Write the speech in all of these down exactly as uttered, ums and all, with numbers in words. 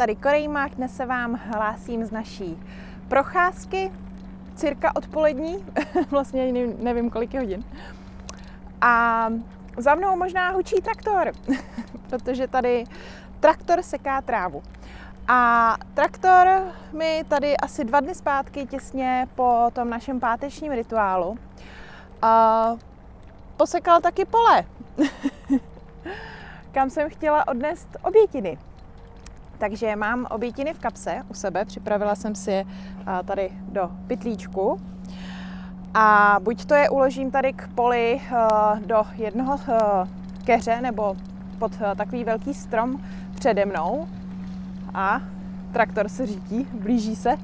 tady Korejmák, dnes se vám hlásím z naší procházky, cirka odpolední, vlastně nevím kolik je hodin. A za mnou možná hučí traktor, protože tady traktor seká trávu. A traktor mi tady asi dva dny zpátky, těsně po tom našem pátečním rituálu, uh, posekal taky pole, kam jsem chtěla odnést obětiny. Takže mám obětiny v kapse u sebe, připravila jsem si je tady do pytlíčku. A buď to je uložím tady k poli do jednoho keře nebo pod takový velký strom přede mnou. A traktor se řítí, blíží se.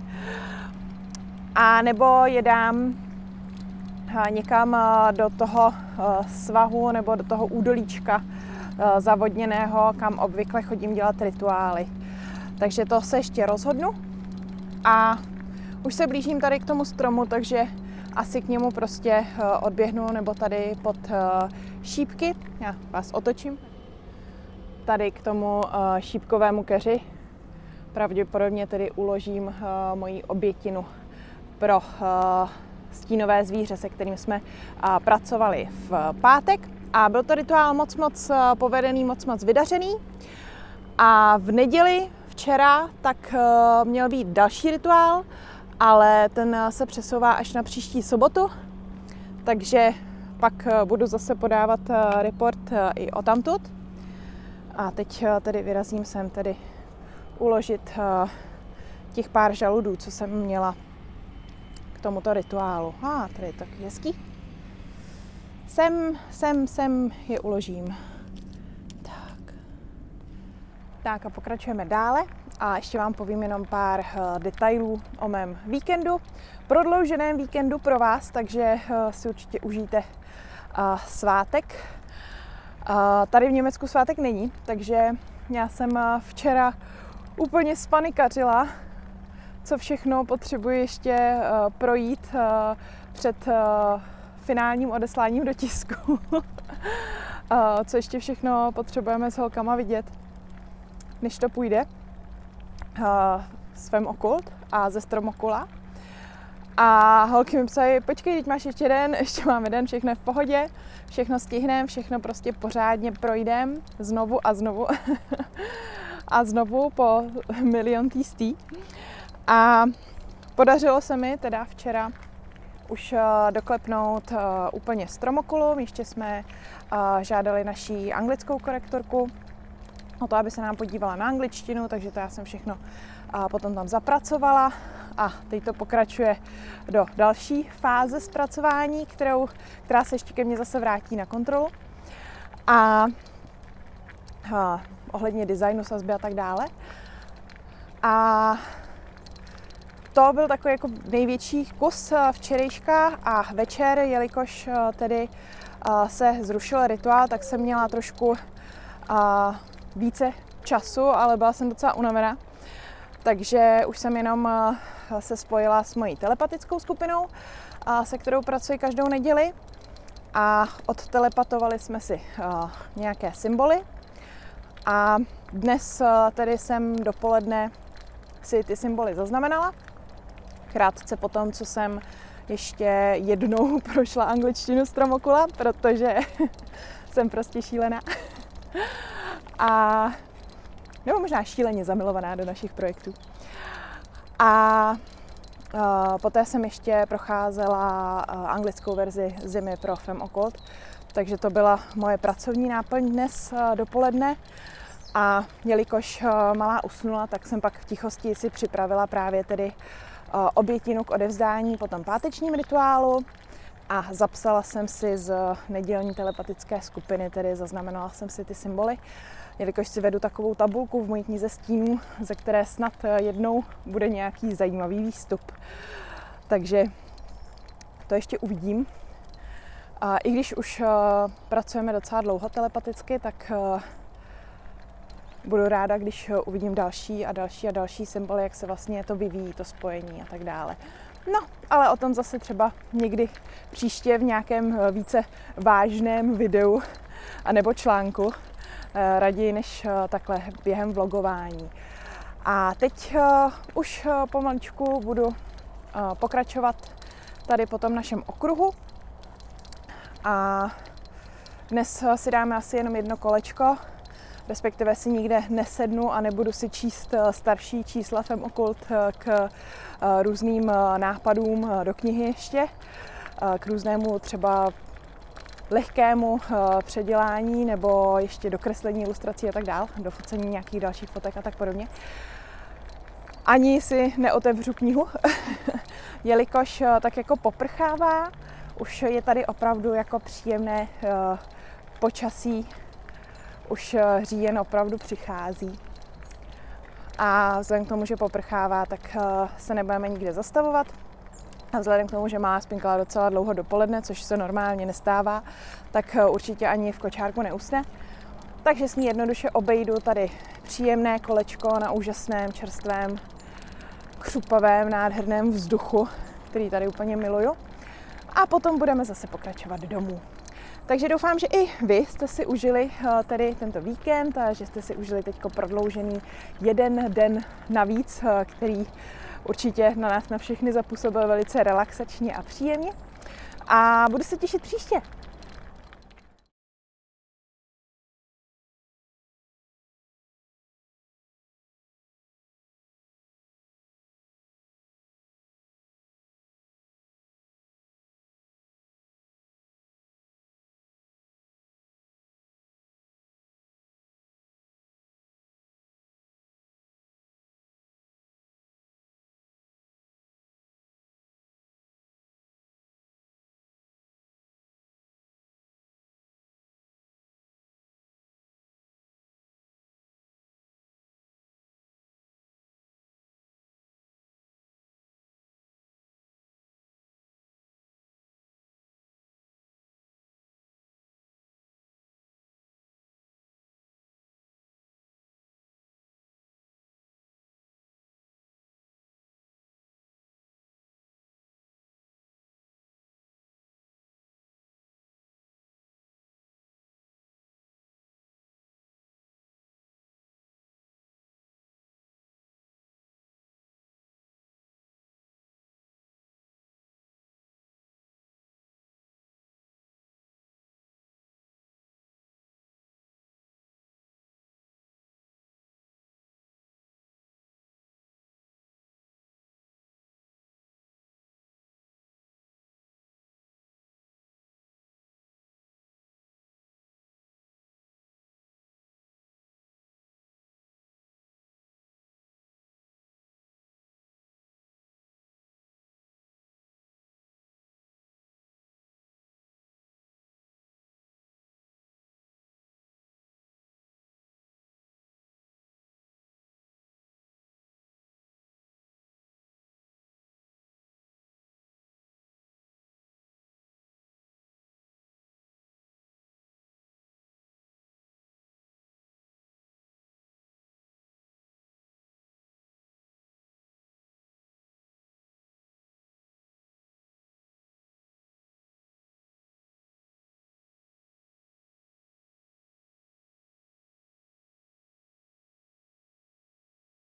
A nebo je dám někam do toho svahu nebo do toho údolíčka zavodněného, kam obvykle chodím dělat rituály. Takže to se ještě rozhodnu. A už se blížím tady k tomu stromu, takže asi k němu prostě odběhnu nebo tady pod šípky. Já vás otočím. Tady k tomu šípkovému keři. Pravděpodobně tedy uložím moji obětinu pro stínové zvíře, se kterým jsme pracovali v pátek. A byl to rituál moc moc povedený, moc moc vydařený. A v neděli včera tak měl být další rituál, ale ten se přesouvá až na příští sobotu. Takže pak budu zase podávat report i odtamtud. A teď tedy vyrazím sem tedy uložit těch pár žaludů, co jsem měla k tomuto rituálu. A ah, tady je to hezký. Sem, sem, sem je uložím. Tak. Tak a pokračujeme dále. A ještě vám povím jenom pár uh, detailů o mém víkendu. Prodlouženém víkendu pro vás, takže uh, si určitě užijte uh, svátek. Uh, tady v Německu svátek není, takže já jsem uh, včera úplně spanikařila, co všechno potřebuji ještě uh, projít uh, před uh, finálním odesláním do tisku. Co ještě všechno potřebujeme s holkama vidět, než to půjde z Femokult a ze Stromokula. A holky mi psají, počkej, teď máš ještě den, ještě máme den, všechno je v pohodě, všechno stihneme, všechno prostě pořádně projdeme znovu a znovu a znovu po milion týstý. A podařilo se mi teda včera už doklepnout úplně Stromokulum. Ještě jsme žádali naší anglickou korektorku o to, aby se nám podívala na angličtinu, takže to já jsem všechno potom tam zapracovala. A teď to pokračuje do další fáze zpracování, kterou, která se ještě ke mně zase vrátí na kontrolu. A, a ohledně designu sazby a tak dále. A to byl takový jako největší kus včerejška a večer, jelikož tedy se zrušil rituál, tak jsem měla trošku více času, ale byla jsem docela unavená. Takže už jsem jenom se spojila s mojí telepatickou skupinou, se kterou pracuji každou neděli. A odtelepatovali jsme si nějaké symboly. A dnes tedy jsem dopoledne si ty symboly zaznamenala. Krátce po tom, co jsem ještě jednou prošla angličtinu Stromokula, protože jsem prostě šílená. A nebo možná šíleně zamilovaná do našich projektů. A, a poté jsem ještě procházela anglickou verzi Zimy pro Femokult, takže to byla moje pracovní náplň dnes dopoledne. A jelikož malá usnula, tak jsem pak v tichosti si připravila právě tedy obětinu k odevzdání po tom pátečním rituálu a zapsala jsem si z nedělní telepatické skupiny, tedy zaznamenala jsem si ty symboly, jelikož si vedu takovou tabulku v mojí knize stínů, ze které snad jednou bude nějaký zajímavý výstup. Takže to ještě uvidím. A i když už pracujeme docela dlouho telepaticky, tak budu ráda, když uvidím další a další a další symboly, jak se vlastně to vyvíjí, to spojení a tak dále. No, ale o tom zase třeba někdy příště v nějakém více vážném videu a nebo článku, raději než takhle během vlogování. A teď uh, už uh, pomaličku budu uh, pokračovat tady po tom našem okruhu. A dnes uh, si dáme asi jenom jedno kolečko, respektive si nikde nesednu a nebudu si číst uh, starší čísla Femme Occulte uh, k uh, různým uh, nápadům uh, do knihy ještě, uh, k různému třeba lehkému uh, předělání nebo ještě dokreslení ilustrací a tak dál, dofocení nějakých dalších fotek a tak podobně. Ani si neotevřu knihu, jelikož uh, tak jako poprchává, už je tady opravdu jako příjemné uh, počasí, už uh, říjen opravdu přichází. A vzhledem k tomu, že poprchává, tak uh, se nebudeme nikde zastavovat. A vzhledem k tomu, že má Spinkala docela dlouho dopoledne, což se normálně nestává, tak určitě ani v kočárku neusne. Takže s ní jednoduše obejdu tady příjemné kolečko na úžasném, čerstvém, křupavém, nádherném vzduchu, který tady úplně miluju. A potom budeme zase pokračovat domů. Takže doufám, že i vy jste si užili tedy tento víkend a že jste si užili teďko prodloužený jeden den navíc, který určitě na nás na všechny zapůsobil velice relaxačně a příjemně. A budu se těšit příště.